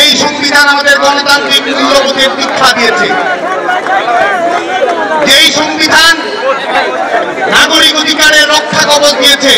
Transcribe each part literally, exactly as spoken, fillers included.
যেই সংবিধান আমাদের গণতান্ত্রিক মূল্যবোধের দীক্ষা দিয়েছে, যেই সংবিধান নাগরিক অধিকারের রক্ষা কবচ দিয়েছে,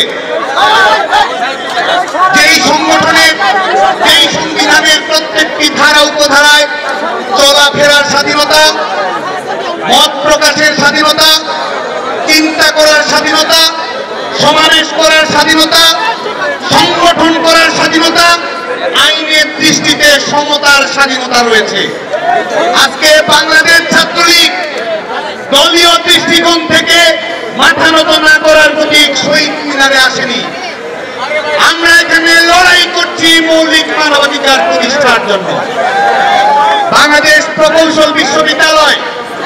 যেই সংগঠনের যেই সংবিধানের প্রত্যেকটি ধারা উপধারায় চলাফেরার স্বাধীনতা, মত প্রকাশের স্বাধীনতা, চিন্তা করার স্বাধীনতা, সমাবেশ করার স্বাধীনতা, সংগঠন করার স্বাধীনতা, আইনের দৃষ্টিতে সমতার স্বাধীনতা রয়েছে। আজকে বাংলাদেশ ছাত্রলীগ দলীয় দৃষ্টিকোণ থেকে মাথা নত না করার প্রতীক শহীদ মিনারে আসেনি। আমরা এখানে লড়াই করছি মৌলিক মানবাধিকার প্রতিষ্ঠার জন্য। বাংলাদেশ প্রকৌশল বিশ্ববিদ্যালয়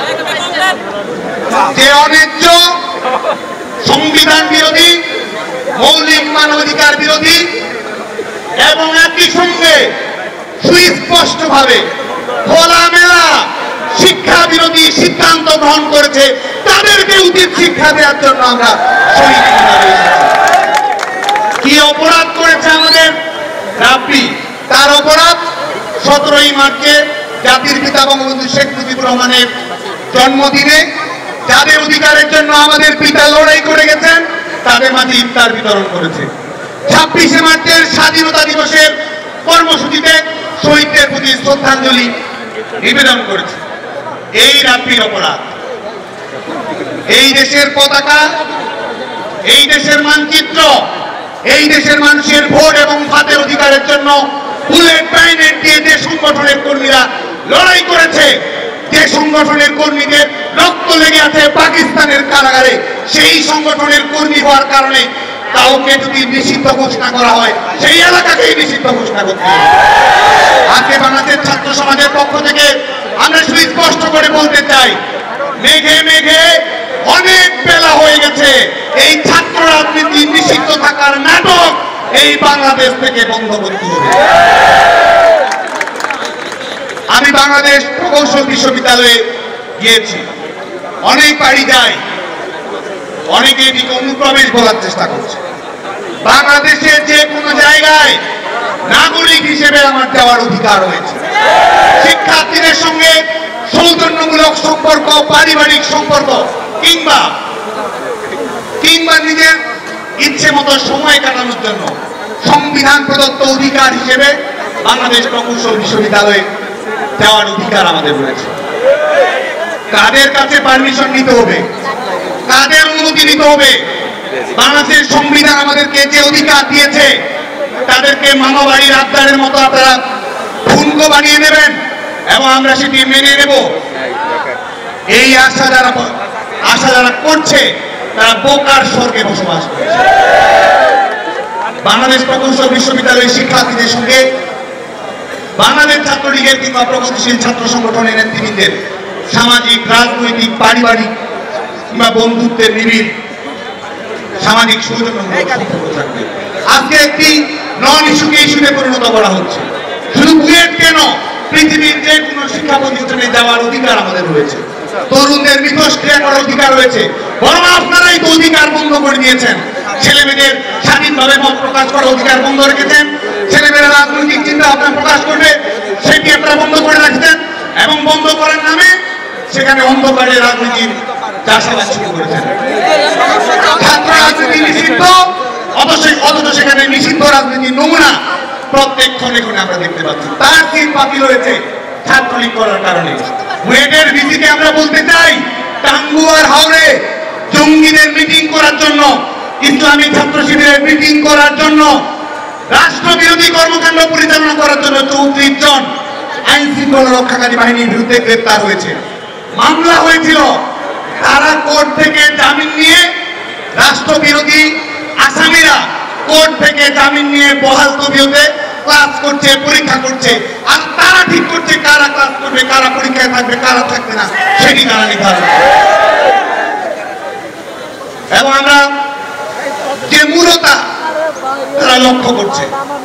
যে অন্যায্য, সংবিধান বিরোধী, মৌলিক মানবাধিকার বিরোধী এবং একই সঙ্গে সুস্পষ্টভাবে খোলামেলা শিক্ষা বিরোধী সিদ্ধান্ত গ্রহণ করেছে, তাদেরকে উচিত শিক্ষা দেওয়ার জন্য আমরা শহীদ মিনারে এসেছি। কি অপরাধ করেছে আমাদের রাব্বি? তার অপরাধ সতেরোই মার্চে জাতির পিতা বঙ্গবন্ধু শেখ মুজিবুর রহমানের জন্মদিনে যাদের অধিকারের জন্য আমাদের পিতা লড়াই করে গেছেন তাদের মাঝে ইফতার বিতরণ করেছে। ছাব্বিশে মার্চের স্বাধীনতা দিবসের কর্মসূচিতে শহীদদের প্রতি শ্রদ্ধাঞ্জলি নিবেদন করেছে। এই রাব্বির অপরাধ। এই দেশের পতাকা, এই দেশের মানচিত্র, এই দেশের মানুষের ভোট এবং ভাতের অধিকারের জন্য বুলেট ব্যানেট দিয়ে যে সংগঠনের কর্মীরা লড়াই করেছে, যে সংগঠনের কর্মীদের রক্ত লেগে আছে পাকিস্তানের কারাগারে, সেই সংগঠনের কর্মী হওয়ার কারণে কাউকে যদি নিষিদ্ধ ঘোষণা করা হয় সেই এলাকাকেই নিষিদ্ধ ঘোষণা করতে হবে। আজকে বাংলাদেশ ছাত্র সমাজের পক্ষ থেকে আমরা সুস্পষ্ট করে বলতে চাই, মেঘে মেঘে অনেক বেলা হয়ে গেছে। এই ছাত্র রাজনীতি নিষিদ্ধ থাকার নাটক এই বাংলাদেশ থেকে বন্ধ করতে হবে। আমি বাংলাদেশ প্রকৌশল বিশ্ববিদ্যালয়ে গিয়েছি, অনেক বাড়ি যাই, অনেকে এদিকে অনুপ্রবেশ বলার চেষ্টা করছে। বাংলাদেশের যে কোনো জায়গায় নাগরিক হিসেবে আমার যাওয়ার অধিকার রয়েছে। শিক্ষার্থীদের সঙ্গে সৌজন্যমূলক সম্পর্ক, পারিবারিক সম্পর্ক কিংবা কিংবা নিজের ইচ্ছে মতো সময় কাটানোর জন্য সংবিধান প্রদত্ত অধিকার হিসেবে বাংলাদেশ প্রকৌশল বিশ্ববিদ্যালয়ে যাওয়ার অধিকার আমাদের রয়েছে। কাদের কাছে পারমিশন নিতে হবে, কাদের অনুমতি নিতে হবে? বাংলাদেশের সংবিধান আমাদেরকে যে অধিকার দিয়েছে তাদেরকে মামাবাড়ির আবদারের মতো আপনারা ঠুনকো বানিয়ে নেবেন এবং আমরা সেটি মেনে নেব, এই আশা যারা আশা যারা করছে তারা বোকার স্বর্গে বসবাস করছে। বাংলাদেশ প্রকৌশল বিশ্ববিদ্যালয়ের শিক্ষার্থীদের সঙ্গে বাংলাদেশ ছাত্রলীগের কিংবা প্রগতিশীল ছাত্র সংগঠনের নেতৃবৃন্দের সামাজিক, রাজনৈতিক, পারিবারিক কিংবা বন্ধুত্বের নিবিড় সামাজিক সৌজন্যমূলক সম্পর্ক থাকবে। আজকে একটি নন ইস্যুকে ইস্যুতে পরিণত করা হচ্ছে। শুধু বুয়েট কেন, পৃথিবীর যে কোনো শিক্ষা প্রতিষ্ঠানে যাওয়ার অধিকার আমাদের রয়েছে, তরুণদের মিথস্ক্রিয়া করার অধিকার রয়েছে। বরং আপনারাই তো অধিকার বন্ধ করে দিয়েছেন। ছেলেমেয়েদের স্বাধীনভাবে মত প্রকাশ করার অধিকার বন্ধ রেখেছেন। ছেলেমেয়েরা রাজনৈতিক চিন্তা ভাবনা প্রকাশ করবে সেটি আপনারা বন্ধ করে রাখছেন এবং বন্ধ করার নামে সেখানে অন্ধকারে রাজনীতির চাষাবাদ শুরু করেছেন। ছাত্র রাজনীতি নিষিদ্ধ, অথচ অথচ সেখানে নিষিদ্ধ রাজনীতির নমুনা প্রত্যেক ক্ষণে ক্ষণে আমরা দেখতে পাচ্ছি। তার সিট বাতিল হয়েছে ছাত্রলীগ করার কারণে। বুয়েটের ভিসিকে আমরা বলতে চাই, টাঙ্গুয়ার হাওড়ে জঙ্গিদের মিটিং করার জন্য, ইসলামী ছাত্র শিবিরের মিটিং করার জন্য, রাষ্ট্রবিরোধী কর্মকাণ্ড পরিচালনা করার জন্য চৌত্রিশ জন আইন শৃঙ্খলা রক্ষাকারী বাহিনীর বিরুদ্ধে গ্রেপ্তার হয়েছে, মামলা হয়েছিল। তারা কোর্ট থেকে জামিন নিয়ে, রাষ্ট্রবিরোধী আসামিরা কোর্ট থেকে জামিন নিয়ে বহাল তবিয়তে ক্লাস করছে, পরীক্ষা করছে। আর তারা ঠিক করছে কারা ক্লাস করবে, কারা পরীক্ষায় থাকবে, কারা থাকবে না, সেটি তারা নির্ধারণ করে। এবং আমরা যে মূলতা তারা লক্ষ্য করছে,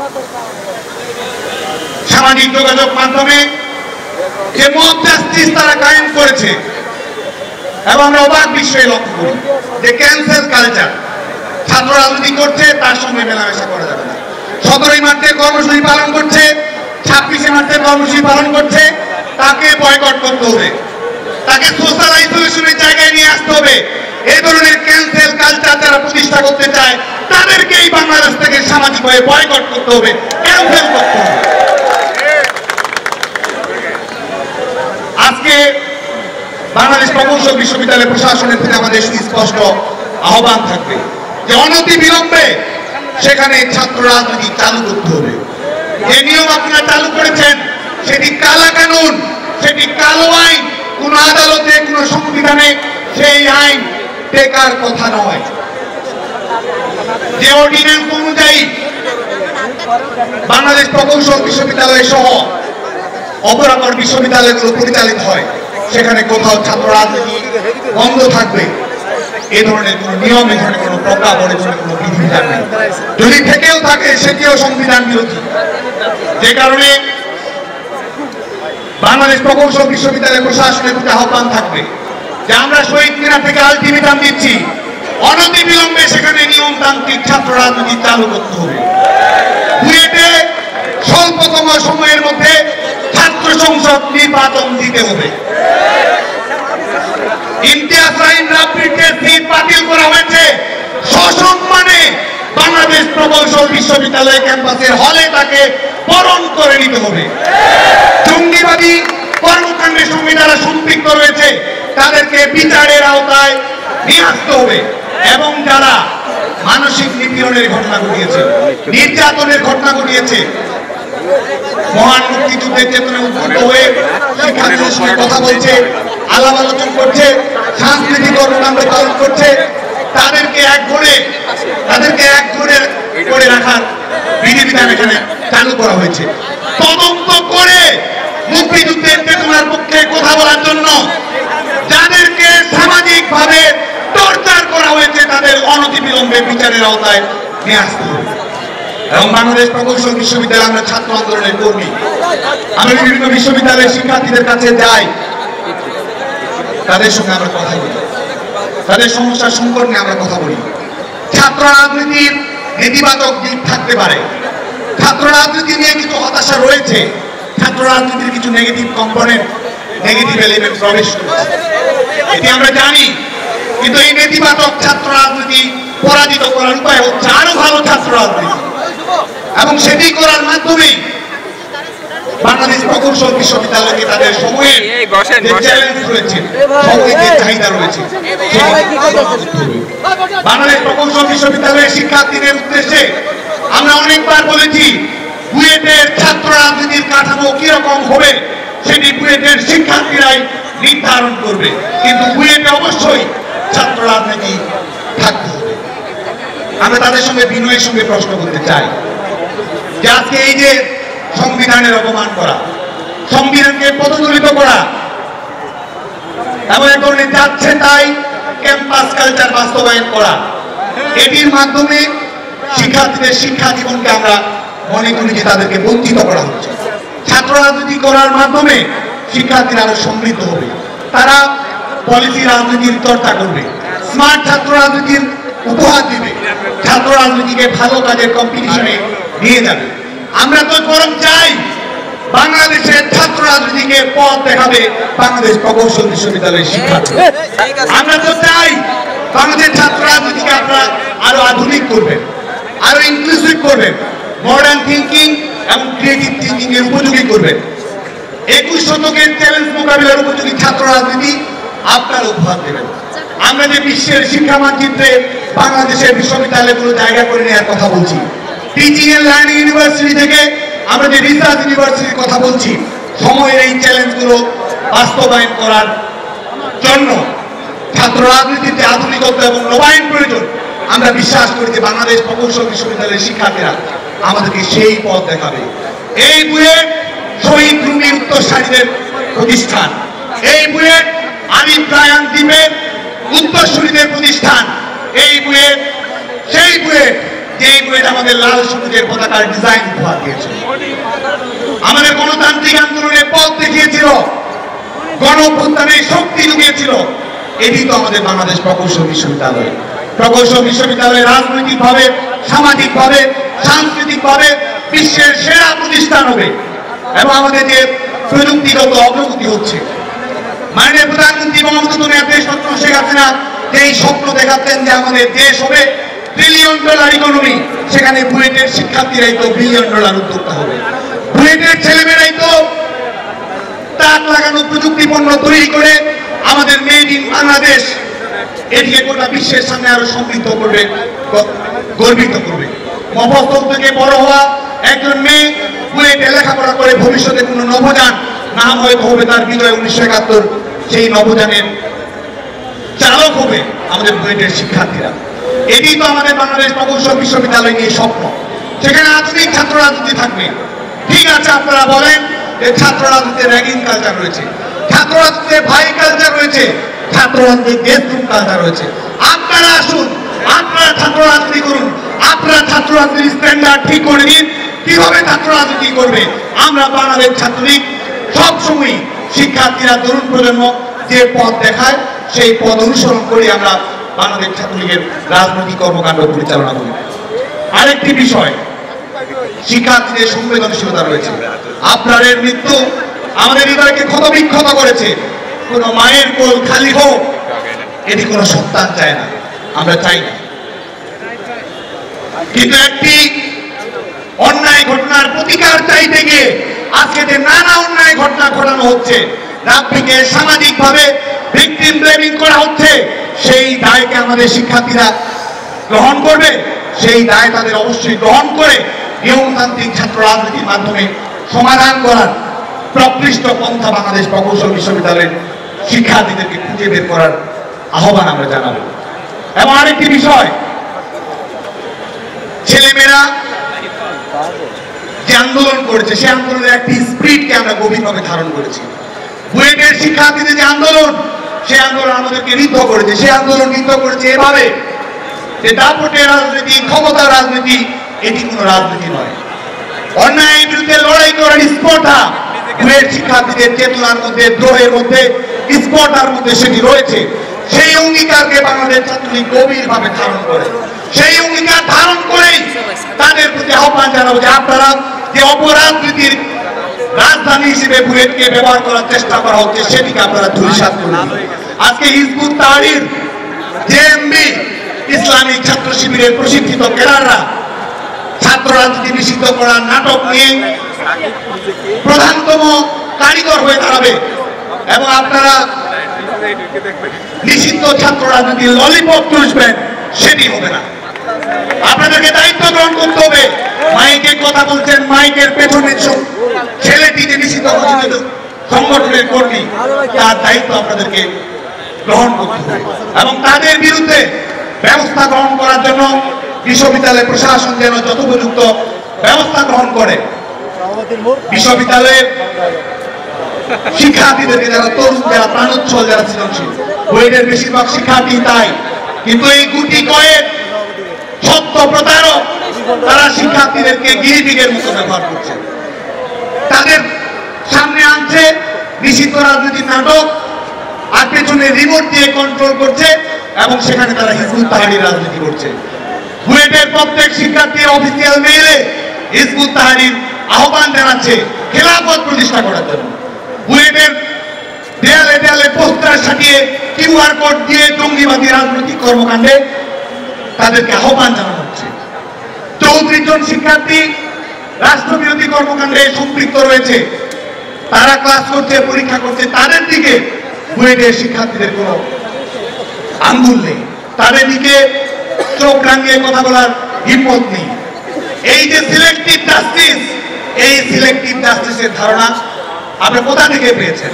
সামাজিক যোগাযোগ মাধ্যমে যে মব জাস্টিস তারা কায়েম করেছে, এবং আমরা অবাক বিষয়ে লক্ষ্য করি যে ক্যান্সেল কালচার ছাত্র রাজনীতি করছে, তার সঙ্গে মেলামেশা করা যাবে না। সতেরোই মার্চে কর্মসূচি পালন করছে, ছাব্বিশে মার্চের কর্মসূচি পালন করছে তাকে বয়কট করতে হবে, তাকে সোশ্যাল আইসোলেশনের জায়গায় নিয়ে আসতে হবে। এই ধরনের ক্যান্সেল কালচার যারা প্রতিষ্ঠা করতে চায় তাদেরকেই বাংলাদেশ থেকে সামাজিকভাবে বয়কট করতে হবে, ক্যান্সেল করতে হবে। আজকে বাংলাদেশ প্রকৌশল বিশ্ববিদ্যালয় প্রশাসনের থেকে আমাদের সুস্পষ্ট আহ্বান থাকবে যে অনতি বিলম্বে সেখানে ছাত্র রাজনীতি চালু করতে হবে। যে নিয়ম আপনারা চালু করেছেন সেটি কালা কানুন, সেটি কালো আইন, কোন আদালতে কোন সংবিধানে সেই আইন টেকার কথা নয়। যে অর্ডিন্যান্স অনুযায়ী বাংলাদেশ প্রকৌশল বিশ্ববিদ্যালয় সহ অপরাপর বিশ্ববিদ্যালয়গুলো পরিচালিত হয় সেখানে কোথাও ছাত্র রাজনীতি বন্ধ থাকবে এ ধরনের কোন নিয়ম, এ ধরনের কোন প্রজ্ঞাপন, এ ধরনের কোন বিধিবিধান নেই। যদি থেকেও থাকে সেটিও সংবিধান বিরোধী। যে কারণে বাংলাদেশ প্রকৌশল বিশ্ববিদ্যালয় প্রশাসনের প্রতি আহ্বান থাকবে যে আমরা শহীদ মিনার থেকে আলটিমেটাম দিচ্ছি, অনতি বিলম্বে সেখানে নিয়মতান্ত্রিক ছাত্র রাজনীতি চালু করতে হবে। বুয়েটে স্বল্পতম সময়ের মধ্যে ছাত্র সংসদ নির্বাচন দিতে হবে। ইমতিয়াজ রাহিন রাব্বিকে সিট বাতিল করা হয়েছে, সসম্মানে বাংলাদেশ প্রকৌশল বিশ্ববিদ্যালয় ক্যাম্পাসের হলে তাকে বরণ করে নিতে হবে। জঙ্গিবাদী কর্মকাণ্ডের সঙ্গে যারা সম্পৃক্ত রয়েছে তাদেরকে বিচারের আওতায় নিয়ে আসতে হবে এবং যারা মানসিক নিপীড়নের ঘটনা ঘটিয়েছে, নির্যাতনের ঘটনা ঘটিয়েছে, মহান মুক্তিযুদ্ধের চেতনা উদ্বুদ্ধ হয়ে শিক্ষার্থীদের সঙ্গে কথা বলছে, আলাপ আলোচনা করছে, সাংস্কৃতিক কর্মকাণ্ড পালন করছে, তাদেরকে এক করে তাদেরকে এক করে করে রাখার বিধিবিধান এখানে চালু করা হয়েছে। তদন্ত করে মুক্তিযুদ্ধের চেতনার পক্ষে কথা বলার জন্য যাদেরকে সামাজিকভাবে টর্চার করা হয়েছে তাদের অনতিবিলম্বে বিচারের আওতায় নিয়ে আসতে হবে। এবং বাংলাদেশ প্রকৌশল বিশ্ববিদ্যালয়ে আমরা ছাত্র আন্দোলনের কর্মী, আমরা বিভিন্ন বিশ্ববিদ্যালয়ের শিক্ষার্থীদের কাছে যাই, তাদের সঙ্গে আমরা কথা বলি, তাদের সমস্যার সংকট নিয়ে আমরা কথা বলি। ছাত্র রাজনীতির নেতিবাচক দিক থাকতে পারে, ছাত্র রাজনীতি নিয়ে কিছু হতাশা রয়েছে, ছাত্র রাজনীতির কিছু নেগেটিভ কম্পোনেন্ট, নেগেটিভ এলিমেন্ট প্রবেশ করছে, এটি আমরা জানি। কিন্তু এই নেতিবাচক ছাত্র রাজনীতি পরাজিত করার উপায় হচ্ছে আরো ভালো ছাত্র রাজনীতি, এবং সেটি করার মাধ্যমে বাংলাদেশ প্রকৌশল বিশ্ববিদ্যালয়কে তাদের সময়ের যে চ্যালেঞ্জ রয়েছে, সময়ের যে চাহিদা রয়েছে, বাংলাদেশ প্রকৌশল বিশ্ববিদ্যালয়ের শিক্ষার্থীদের উদ্দেশ্যে আমরা অনেকবার বলেছি বুয়েটের ছাত্র রাজনীতির কাঠামো কিরকম হবে সেটি বুয়েটের শিক্ষার্থীরাই নির্ধারণ করবে, কিন্তু বুয়েটে অবশ্যই ছাত্র রাজনীতি থাকতে হবে। আমরা তাদের সঙ্গে বিনয়ের সঙ্গে প্রশ্ন করতে চাই যে আজকে এই যে সংবিধানের অপমান করা, সংবিধানকে পদদলিত করা এবং এক ধরনের যাচ্ছে তাই ক্যাম্পাস কালচার বাস্তবায়ন করা, এটির মাধ্যমে শিক্ষার্থীদের শিক্ষা জীবনকে আমরা মনে করি যে তাদেরকে বঞ্চিত করা হচ্ছে। ছাত্র রাজনীতি করার মাধ্যমে শিক্ষার্থীরা আরো সমৃদ্ধ হবে, তারা পলিসি রাজনীতির চর্চা করবে, স্মার্ট ছাত্র রাজনীতির উপহার দিবে, ছাত্র রাজনীতিকে ভালো কাজের কম্পিটিশনে নিয়ে যাবে। আমরা তো বরং চাই বাংলাদেশের ছাত্র রাজনীতিকে পথ দেখাবে বাংলাদেশ প্রকৌশল বিশ্ববিদ্যালয়ের শিক্ষার্থী। আমরা তো চাই বাংলাদেশ ছাত্র রাজনীতিকে আপনারা আরো আধুনিক করবেন, আরো ইনক্লুসিভ করবেন, মডার্ন থিঙ্কিং এবং ক্রিয়েটিভ থিঙ্কিং এর উপযোগী করবেন। একুশ শতকের চ্যালেঞ্জ মোকাবিলার উপযোগী ছাত্র রাজনীতি আপনারা উপহার দেবেন। আমরা যে বিশ্বের শিক্ষা মানচিত্রে বাংলাদেশের বিশ্ববিদ্যালয়গুলো জায়গা করে নেওয়ার কথা বলছি, টিচিং এন্ড লার্নিং ইউনিভার্সিটি থেকে আমরা যে রিসার্চ ইউনিভার্সিটির কথা বলছি, সময়ের এই চ্যালেঞ্জগুলো বাস্তবায়ন করার জন্য ছাত্র রাজনীতির যে আধুনিকতা এবং নবায়ন প্রয়োজন, আমরা বিশ্বাস করি যে বাংলাদেশ প্রকৌশল বিশ্ববিদ্যালয়ের শিক্ষার্থীরা আমাদেরকে সেই পথ দেখাবে। এই বুয়েট শহীদ রুমির উত্তরসারীদের প্রতিষ্ঠান, এই বুয়েট আলিফ রায়ান দ্বীপের উত্তরসূরিদের প্রতিষ্ঠান, এই বুয়েট সেই বুয়েট যেই বুয়েট আমাদের লাল সবুজের পতাকার ডিজাইন উপহার দিয়েছে, আমাদের গণতান্ত্রিক আন্দোলনের পথ দেখিয়েছিল, গণঅভ্যুত্থানের শক্তি জুগিয়েছিল। এটি তো আমাদের বাংলাদেশ প্রকৌশল বিশ্ববিদ্যালয়। প্রকৌশল বিশ্ববিদ্যালয় রাজনৈতিকভাবে, সামাজিকভাবে, সাংস্কৃতিকভাবে বিশ্বের সেরা প্রতিষ্ঠান হবে। এবং আমাদের যে প্রযুক্তিগত অগ্রগতি হচ্ছে। মাননীয় প্রধানমন্ত্রী বঙ্গবন্ধু দেশ রত্ন শেখ হাসিনা যেই স্বপ্ন দেখাচ্ছেন যে আমাদের দেশ হবে ট্রিলিয়ন ডলার ইকোনমি, সেখানে বুয়েটের শিক্ষার্থীরাই তো বিলিয়ন ডলার উদ্যোক্তা হবে। বুয়েটের ছেলেমেয়েরাই তো তাক লাগানো প্রযুক্তি পণ্য তৈরি করে আমাদের মেড ইন বাংলাদেশ এটিকে গোটা বিশ্বের সামনে আরো সমৃদ্ধ করবে, গর্বিত করবে। মফস্বল থেকে বড় হওয়া একজন মেয়ে বুয়েটে লেখাপড়া করে ভবিষ্যতে কোনো নবযান নাম হয়তো হবে তার বিজয় উনিশশো একাত্তর, সেই নবযানের চালক হবে আমাদের বুয়েটের শিক্ষার্থীরা। এটি তো আমাদের বাংলাদেশ প্রকৌশল বিশ্ববিদ্যালয় নিয়ে স্বপ্ন। সেখানে আধুনিক ছাত্র রাজনীতি থাকবে। ঠিক আছে, আপনারা বলেন যে ছাত্র রাজনীতিতে র্যাগিং কালচার রয়েছে, ছাত্র রাজনীতিতে ভাই কালচার রয়েছে, ছাত্র রাজনীতিতে দেশদ্রোহ কালচার রয়েছে। আপনারা আসুন, আপনারা ছাত্র রাজনীতি করুন, আপনারা ছাত্র রাজনীতির স্ট্যান্ডার্ড ঠিক করে দিন কিভাবে ছাত্র রাজনীতি করবে। আমরা বাংলাদেশ ছাত্রলীগ সবসময় শিক্ষার্থীরা তরুণ প্রজন্ম যে পথ দেখায় সেই পথ অনুসরণ করে আমরা বাংলাদেশ ছাত্রলীগের রাজনৈতিক কর্মকাণ্ড পরিচালনা করি। আরেকটি বিষয়, শিক্ষার্থীদের সংবেদনশীলতা রয়েছে। আপনাদের মৃত্যু আমাদের হৃদয়কে ক্ষতবিক্ষত করেছে। কোন মায়ের কোল খালি হোক, এটি কোনো সন্তান চায় না, আমরা চাই না। কিন্তু একটি অন্যায় ঘটনার প্রতিকার চাইতে গিয়ে আজকে যে নানা অন্যায় ঘটনা ঘটানো হচ্ছে, রাব্বিকে সামাজিক ভাবে ভিকটিম ব্লেমিং করা হচ্ছে, সেই দায়কে আমাদের শিক্ষার্থীরা গ্রহণ করবে। সেই দায় তাদের অবশ্যই গ্রহণ করে নিয়মতান্ত্রিক ছাত্র রাজনীতির মাধ্যমে সমাধান করার প্রকৃষ্ট পন্থা বাংলাদেশ প্রকৌশল বিশ্ববিদ্যালয়ের শিক্ষার্থীদেরকে খুঁজে বের করার আহ্বান আমরা জানাবো। এবং আরেকটি বিষয়, ছেলেমেয়েরা যে আন্দোলন করেছে সেই আন্দোলনের একটি স্পিরিটকে আমরা গভীরভাবে ধারণ করেছি। বুয়েটের শিক্ষার্থীদের যে আন্দোলন, সেই আন্দোলন আমাদেরকে ঋদ্ধ করেছে। সেই আন্দোলন ঋদ্ধ করেছে এভাবে যে দাপটের রাজনীতি, ক্ষমতার রাজনীতি, এটি কোনো রাজনীতি নয়। অন্যায়ের বিরুদ্ধে লড়াই করার স্পর্ধা বুয়েট শিক্ষার্থীদের চেতনার মধ্যে, দ্রোহের মধ্যে, স্পর্ধার মধ্যে সেটি রয়েছে। সেই অঙ্গীকারকে বাংলাদেশ ছাত্রলীগ গভীরভাবে ধারণ করে। সেই অঙ্গীকার ধারণ করেই তাদের প্রতি আহ্বান জানাবো যে আপনারা যে অপরাজনীতির রাজধানী হিসেবে বুয়েটকে ব্যবহার করার চেষ্টা করা হচ্ছে সেটিকে আপনারা ধূলিসাৎ করুন। আজকে হিজবুত তাহরীর, জেএমবি, ইসলামিক ছাত্র শিবিরের প্রশিক্ষিত ক্যাডাররা ছাত্র রাজনীতি নিষিদ্ধ করার নাটক নিয়ে প্রধানতম কারিগর হয়ে দাঁড়াবে এবং আপনারা নিষিদ্ধ ছাত্র রাজনীতির ললিপপ চুষবেন, সেটি হবে না। আপনাদেরকে দায়িত্ব গ্রহণ করতে হবে। মাইকে কথা বলছেন, মাইকের পেছনে ছেলেটি যে নিষিদ্ধ ঘোষিত সংগঠনের কর্মী, তার দায়িত্ব আপনাদেরকে গ্রহণ করতে হবে এবং তাদের বিরুদ্ধে ব্যবস্থা গ্রহণ করার জন্য বিশ্ববিদ্যালয় প্রশাসন যেন যথোপযুক্ত ব্যবস্থা গ্রহণ করে। বিশ্ববিদ্যালয়ের শিক্ষার্থীদেরকে যারা তরুণ, যারা প্রাণোচ্ছল, যারা সৃজনশীল, বুয়েটের বেশিরভাগ শিক্ষার্থী তাই। কিন্তু এই গুটি কয়েক সত্য প্রতারক তারা শিক্ষার্থীদেরকে গিরিপিগের মতো ব্যবহার করছে। তাদের সামনে আনছে নিষিদ্ধ রাজনীতির নাটক, আর পেছনে রিমোট দিয়ে কন্ট্রোল করছে এবং সেখানে তারা হিজবুত তাহরীর রাজনীতি করছে। বুয়েটের প্রত্যেক শিক্ষার্থীর অফিসিয়াল মেইলে হিজবুত তাহরীর আহ্বান জানাচ্ছে খেলাফত প্রতিষ্ঠা করার জন্য। বুয়েটের দেয়ালে দেয়ালে পোস্টার সাটিয়ে কিউআর কোড দিয়ে জঙ্গিবাদী রাজনৈতিক কর্মকাণ্ডে তাদেরকে আহ্বান জানানো হচ্ছে। চৌত্রিশ জন শিক্ষার্থী রাষ্ট্রবিরোধী কর্মকাণ্ডে সম্পৃক্ত রয়েছে, তারা ক্লাস করছে, পরীক্ষা করছে, তাদের দিকে বুয়েটের শিক্ষার্থীদের কোনো আঙ্গুল নেই, তাদের দিকে চোখ রাঙিয়ে কথা বলার হিম্মত নেই। এই যে সিলেক্টিভ জাস্টিস, এই সিলেক্টিভ জাস্টিসের ধারণা আপনারা কোথা থেকে পেয়েছেন?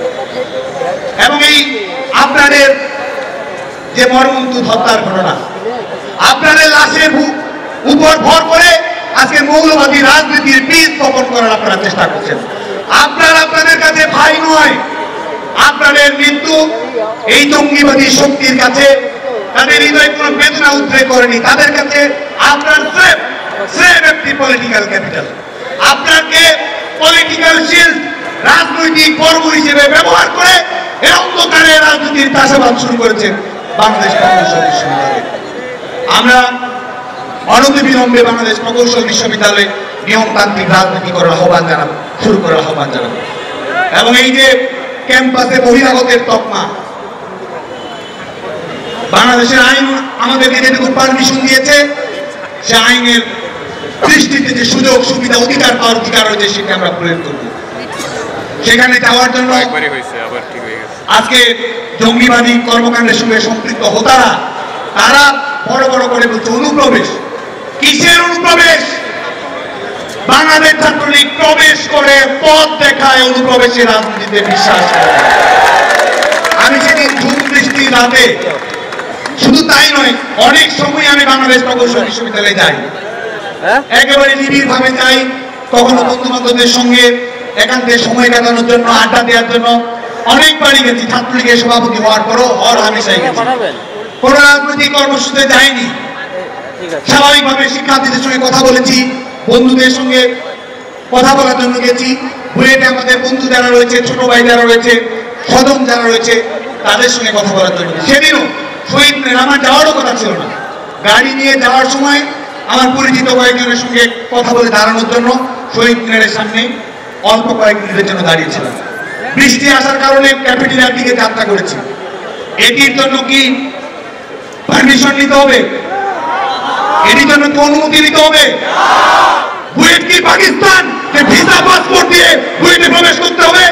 এবং এই আপনাদের যে মর্মন্তুদ হত্যার ঘটনা, আপনাদের লাশের উপর ভর করে আজকে মৌলবাদী রাজনীতির বীজ বপন করার আপনারা চেষ্টা করছেন। আপনারা আপনাদের কাছে ভাই নয়, আপনাদের মৃত্যু এই জঙ্গিবাদী শক্তির কাছে তাদের হৃদয় কোনো বেদনা উদ্রেক করেনি। তাদের কাছে আপনার স্রেফ স্রেফ একটি পলিটিক্যাল ক্যাপিটাল, আপনাকে পলিটিক্যাল শিল্ড রাজনৈতিক কর্ম হিসেবে ব্যবহার করে এই অন্ধকারে রাজনীতির চাষাবাদ শুরু করেছেন বাংলাদেশ প্রকৌশল বিশ্ববিদ্যালয়। আমরা অনতিবিলম্বে বাংলাদেশ প্রকৌশল বিশ্ববিদ্যালয়ে নিয়মতান্ত্রিক রাজনীতি করার আহ্বান জানাবো, শুরু করার আহ্বান জানাবো। এবং এই যে ক্যাম্পাসে বহিরাগতের তকমা, বাংলাদেশের আইন আমাদেরকে যেটুকু পারমিশন দিয়েছে, সে আইনের দৃষ্টিতে যে সুযোগ সুবিধা অধিকার পাওয়ার অধিকার রয়েছে সেটা আমরা প্রয়োগ করব। সেখানে যাওয়ার জন্য আজকে জঙ্গিবাদী কর্মকাণ্ডের সঙ্গে সম্পৃক্ত হোতারা তারা বড় বড় করে বলছে অনুপ্রবেশ। কিসের অনুপ্রবেশ? বাংলাদেশ ছাত্রলীগ প্রবেশ করে পথ দেখায়, অনুপ্রবেশের রাজনীতিতে বিশ্বাস করে। আমি সেদিন ঝুম বৃষ্টি রাতে, শুধু তাই নয়, অনেক সময় আমি বাংলাদেশ প্রকৌশল বিশ্ববিদ্যালয়ে যাই, একেবারে নিবিড় ভাবে যাই, কখনো বন্ধু বান্ধবদের সঙ্গে একান্তে সময় কাটানোর জন্য, আড্ডা দেওয়ার জন্য অনেকবারই গেছি। ছাত্রলীগের সভাপতি হওয়ার পরও হর হামেশাই গেছি, কোন রাজনৈতিক কর্মসূচিতে যাইনি। স্বাভাবিকভাবে শিক্ষার্থীদের সঙ্গে কথা বলেছি, বন্ধুদের সঙ্গে কথা বলার জন্য গেছি। বুয়েটে আমাদের বন্ধু যারা রয়েছে, ছোট ভাই যারা রয়েছে, সদন যারা রয়েছে, তাদের সঙ্গে কথা বলার জন্য। সেদিনও শহীদ মিনার আমার যাওয়ারও কথা ছিল না, গাড়ি নিয়ে যাওয়ার সময় আমার পরিচিত কয়েকজনের সঙ্গে কথা বলে দাঁড়ানোর জন্য শহীদ মিনারের সামনে অল্প কয়েক মিনিটের জন্য দাঁড়িয়েছিলাম। বৃষ্টি আসার কারণে ক্যাপিটালের দিকে যাত্রা করেছি। এটির জন্য কি পারমিশন নিতে হবে? এটির জন্য কি অনুমতি নিতে হবে? বুয়েট কি পাকিস্তান যে ভিসা পাসপোর্ট দিয়ে বুয়েটে প্রবেশ করতে হবে?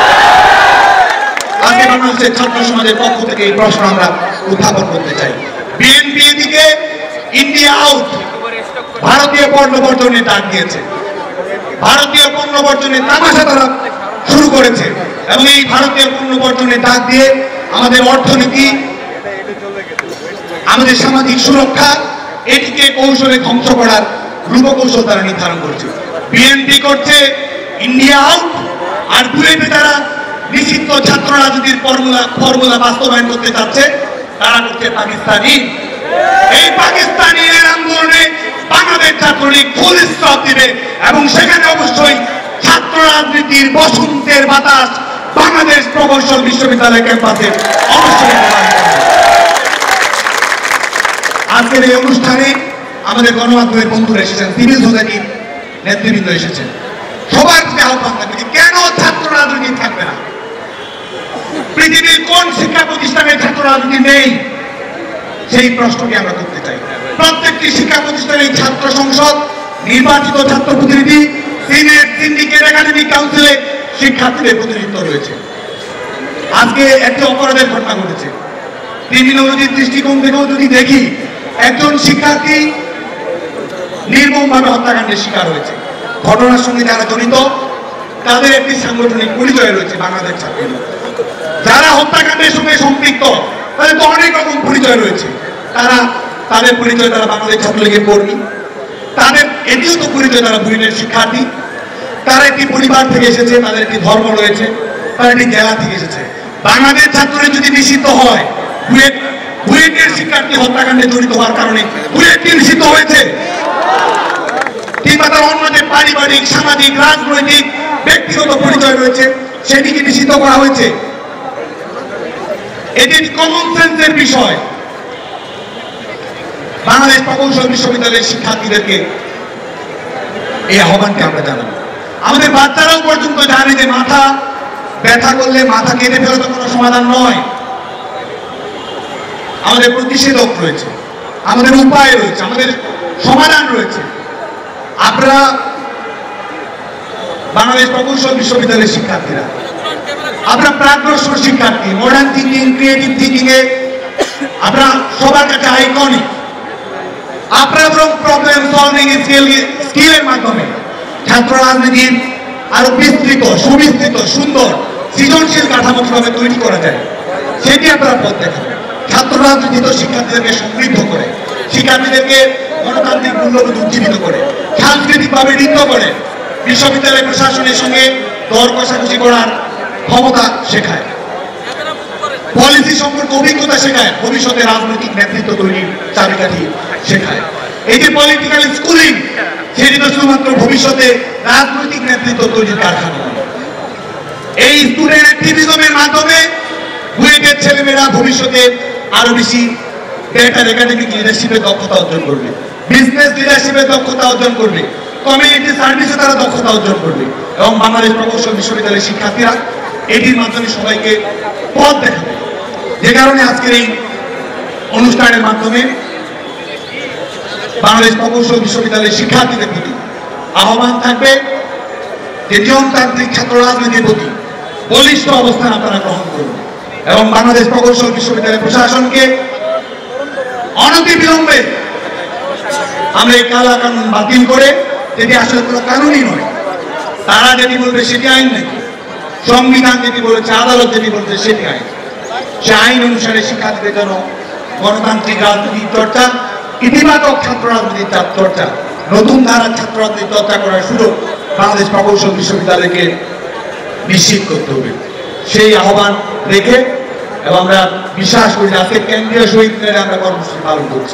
আজকে বাংলাদেশের ছাত্র সমাজের পক্ষ থেকে এই প্রশ্ন আমরা উত্থাপন করতে চাই। বিএনপি এদিকে ইন্ডিয়া আউট, ভারতীয় পণ্য বর্জনের ডাক দিয়েছে, ভারতীয় পণ্য বর্জনের তামাশা তারা শুরু করেছে এবং এই ভারতীয় পণ্য বর্জনের ডাক দিয়ে আমাদের অর্থনীতি, আমাদের সামাজিক সুরক্ষা, এটিকে কৌশলে ধ্বংস করার রূপকৌশল তারা নির্ধারণ করছে। বিএনপি করছে ইন্ডিয়া আউট, আর বুয়েটে যারা নিষিদ্ধ ছাত্র রাজনীতির ফর্মুলা ফর্মুলা বাস্তবায়ন করতে চাচ্ছে তারা করছে পাকিস্তানি। এই পাকিস্তানি আন্দোলনে বাংলাদেশ ছাত্রলীগ ফুল স্টপ দিবে এবং সেখানে অবশ্যই ছাত্র রাজনীতির বসন্তের বাতাস বাংলাদেশ প্রকৌশল বিশ্ববিদ্যালয় ক্যাম্পাসে অবশ্যই। আজকের এই অনুষ্ঠানে আমাদের গণমাধ্যমের বন্ধুরা এসেছেন, সিভিল সোসাইটির নেতৃবৃন্দ এসেছেন। সবার প্রতি আহ্বান থাকবে, কেন ছাত্র রাজনীতি থাকবে না? পৃথিবীর কোন শিক্ষা প্রতিষ্ঠানের ছাত্র রাজনীতি নেই? সেই প্রশ্নটি আমরা করতে চাই। প্রত্যেকটি শিক্ষা প্রতিষ্ঠানের ছাত্র সংসদ, নির্বাচিত ছাত্র প্রতিনিধি, সিনেট, সিন্ডিকেট, একাডেমিক কাউন্সিলে শিক্ষার্থীদের প্রতিনিধিত্ব রয়েছে। আজকে একটি অপরাধের ঘটনা ঘটেছে। ক্রিমিনোলজির দৃষ্টিকোণ থেকেও যদি দেখি, একজন শিক্ষার্থী নির্মমভাবে হত্যাকাণ্ডের শিকার হয়েছে। ঘটনার সঙ্গে যারা জড়িত তাদের একটি সাংগঠনিক পরিচয় রয়েছে বাংলাদেশ ছাত্রলীগ। যারা হত্যাকাণ্ডের সঙ্গে সম্পৃক্ত তাদের তো অনেক রকম পরিচয় রয়েছে। তারা তাদের পরিচয় তারা বাংলাদেশ ছাত্রলীগের কর্মী, তাদের এটিও তো পরিচয় তারা বুয়েটের শিক্ষার্থী, তারা একটি পরিবার থেকে এসেছে, তাদের একটি ধর্ম রয়েছে, তারা একটি জেলা থেকে এসেছে। বাংলাদেশ ছাত্রলীগ যদি নিষিদ্ধ হয়, বুয়েট বুয়েটের শিক্ষার্থী হত্যাকাণ্ডে জড়িত হওয়ার কারণে বুয়েট নিষিদ্ধ হয়েছে, কিংবা তার অন্য যে পারিবারিক, সামাজিক, রাজনৈতিক, ব্যক্তিগত পরিচয় রয়েছে সেটিকে নিষিদ্ধ করা হয়েছে। এটি কমন সেন্সের বিষয়। বাংলাদেশ প্রকৌশল বিশ্ববিদ্যালয়ের শিক্ষার্থীদেরকে এই আহ্বানকে আমরা জানাবো। আমাদের বাচ্চারাও পর্যন্ত জানে যে মাথা ব্যথা করলে মাথা কেটে ফেলা তো কোনো সমাধান নয়। আমাদের প্রতিষেধক রয়েছে, আমাদের উপায় রয়েছে, আমাদের সমাধান রয়েছে। আপনারা বাংলাদেশ প্রকৌশল বিশ্ববিদ্যালয়ের শিক্ষার্থীরা, আপনারা প্রাগ্রসর শিক্ষার্থী, মডার্ন থিঙ্কিং, ক্রিয়েটিভ থিঙ্কিং এ আপনারা সবার কাছে আইকনিক। আপনারা বরং প্রবলেম সলভিং স্কিলের মাধ্যমে ছাত্র রাজনীতির আরো বিস্তৃত, সুবিস্তৃত, সুন্দর, সৃজনশীল কাঠামো কিভাবে তৈরি করা যায় সেটি আপনারা পথ দেখাবেন। ছাত্র রাজনীতি তো শিক্ষার্থীদেরকে সমৃদ্ধ করে, শিক্ষার্থীদেরকে গণতান্ত্রিক মূল্যবোধ উজ্জীবিত করে, সাংস্কৃতিকভাবে নৃত্য করে, বিশ্ববিদ্যালয় প্রশাসনের সঙ্গে দর কষাকষি করার ক্ষমতা শেখায়, পলিসি সম্পর্কে অভিজ্ঞতা শেখায়, ভবিষ্যতে রাজনৈতিক নেতৃত্ব তৈরির চাবিকাঠি শেখায়। এই যে পলিটিক্যাল স্কুলিং, সেটি তো শুধুমাত্র ভবিষ্যতে রাজনৈতিক নেতৃত্ব তৈরির কারখানা। এই স্টুডেন্ট অ্যাক্টিভিজমের মাধ্যমে বুয়েটের ছেলেমেয়েরা ভবিষ্যতে আরো বেশি বেটার একাডেমিক লিডারশিপের দক্ষতা অর্জন করবে, বিজনেস লিডারশিপের দক্ষতা অর্জন করবে, কমিউনিটি সার্ভিসে তারা দক্ষতা অর্জন করবে এবং বাংলাদেশ প্রকৌশল বিশ্ববিদ্যালয়ের শিক্ষার্থীরা এটির মাধ্যমে সবাইকে পথ দেখাবে। যে কারণে আজকের এই অনুষ্ঠানের মাধ্যমে বাংলাদেশ প্রকৌশল বিশ্ববিদ্যালয়ের শিক্ষার্থীদের প্রতি আহ্বান থাকবে যে নিয়মতান্ত্রিক ছাত্র রাজনীতির প্রতি বলিষ্ঠ অবস্থান আপনারা গ্রহণ করুন এবং বাংলাদেশ প্রকৌশল বিশ্ববিদ্যালয় প্রশাসনকে অনতিবিলম্বে আমরা এই কালা কানুন বাতিল করে, যেটি আসলে কোনো কানুনই নয়, তারা যেটি বলবে সেটি আইন নাকি, সংবিধান যেটি বলেছে, আদালত যেটি বলছে সেটি আইন, সে আইন অনুসারে শিক্ষার্থীদের জন্য গণতান্ত্রিক রাজনীতির চর্চা, ইতিবাচক ছাত্র রাজনীতির চর্চা, নতুন ধারার ছাত্র রাজনীতির চর্চা করার সুযোগ বাংলাদেশ প্রকৌশল বিশ্ববিদ্যালয়কে নিশ্চিত করতে হবে। সেই আহ্বান রেখে এবং আমরা বিশ্বাস করি আজকে কেন্দ্রীয় শহীদ মিনারে আমরা কর্মসূচি পালন করছি।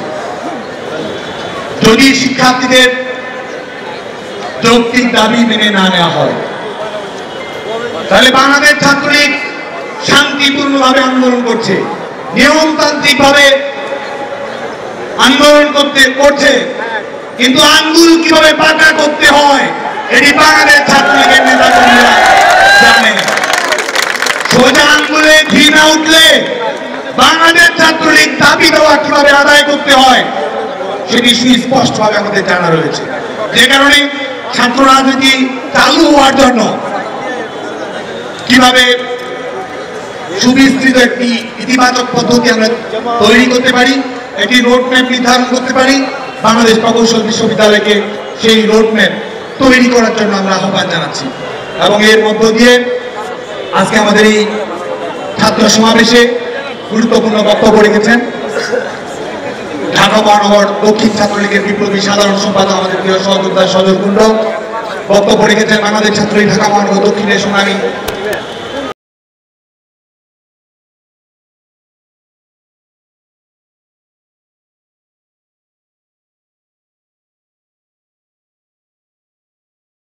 যদি শিক্ষার্থীদের যৌক্তিক দাবি মেনে না নেওয়া হয় তাহলে বাংলাদেশ ছাত্রলীগ শান্তিপূর্ণভাবে আন্দোলন করছে, নিয়মতান্ত্রিক ভাবে আন্দোলন করতে করছে, কিন্তু আঙ্গুল কিভাবে পাকা করতে হয় এটি বাংলাদেশ ছাত্রলীগের নেতাকর্মীরা জানে। সোজা আঙ্গুলে ঘি না উঠলে বাংলাদেশ ছাত্রলীগ দাবি দেওয়া কিভাবে আদায় করতে হয় সেটি সুস্পষ্ট ভাবে আমাদের জানা রয়েছে। যে কারণে ছাত্র রাজনীতি চালু হওয়ার জন্য কিভাবে সুবিস্তৃত একটি ইতিবাচক পদ্ধতি আমরা তৈরি করতে পারি, একটি রোডম্যাপ নির্ধারণ করতে পারি, বাংলাদেশ প্রকৌশল বিশ্ববিদ্যালয়কে সেই রোডম্যাপ তৈরি করার জন্য আমরা আহ্বান জানাচ্ছি। এবং এর মধ্য দিয়ে আজকে আমাদের এই ছাত্র সমাবেশে গুরুত্বপূর্ণ বক্তব্য রেখেছেন ঢাকা মহানগর দক্ষিণ ছাত্রলীগের বিপ্লবী সাধারণ সম্পাদক আমাদের প্রিয় সহযোদ্ধা সজল কুণ্ড, বক্তব্য রেখেছেন বাংলাদেশ ছাত্রলীগ ঢাকা মহানগর দক্ষিণের সুনামী